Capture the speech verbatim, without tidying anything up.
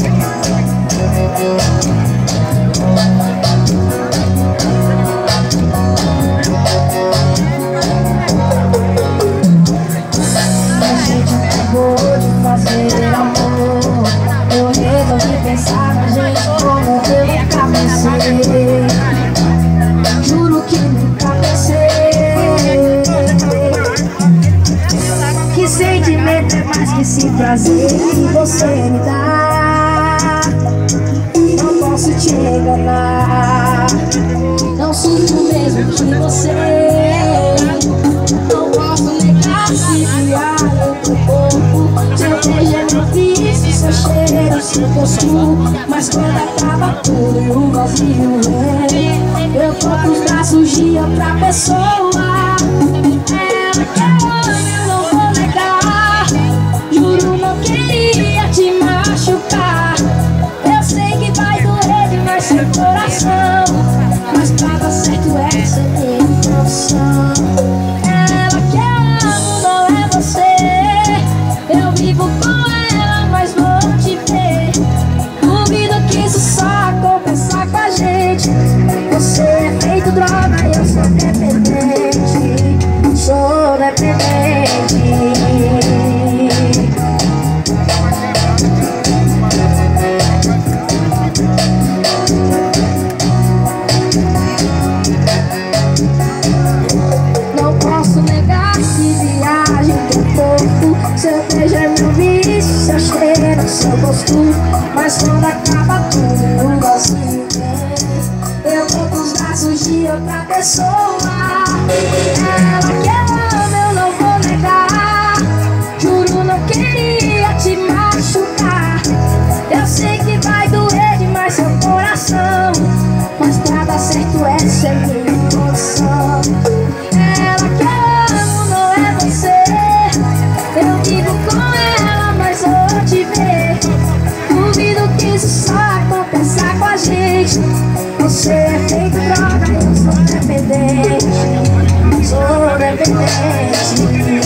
Juro que nunca pensei que sentimento é mais que esse prazer que você me dá. Não posso te enganar, não sinto mesmo que você. Não posso negar se viaja no corpo. Seu beijo é meu vício, seu cheiro, seu gosto. Mas quando acaba tudo e o vazio vem, eu vou pros braços de outra pessoa. Ela que eu amo, eu não vou negar. Juro, não queria te machucar. Eu sei que vai doer demais seu coração, mas pra dar certo é sem ter intenção. Ela que eu amo não é você. Eu vivo com ela, mas vou te ver. Duvido que isso só aconteça com a gente. Você é feito droga e eu sou dependente. Sou dependente. Não posso negar se viagem teu corpo. Seu beijo é meu vício, seu cheiro, seu gosto. Mas quando acaba tudo, o vazio vem, eu vou pros braços de outra pessoa. Ela que eu amo, eu não vou negar. Juro, não queria te machucar. Eu sei que vai doer demais seu coração, mas pra dar certo é sem minha condição. Ela que eu amo não é você. Eu vivo com ela, mas vou te ver. Duvido que isso só aconteça com a gente. Você é feito droga, eu sou dependente. Sou dependente.